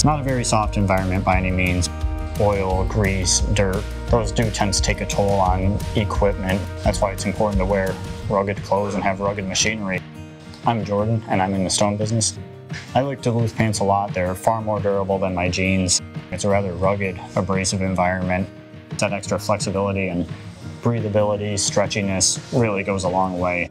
It's not a very soft environment by any means. Oil, grease, dirt, those do tend to take a toll on equipment. That's why it's important to wear rugged clothes and have rugged machinery. I'm Jordan, and I'm in the stone business. I like Duluth pants a lot. They're far more durable than my jeans. It's a rather rugged, abrasive environment. That extra flexibility and breathability, stretchiness really goes a long way.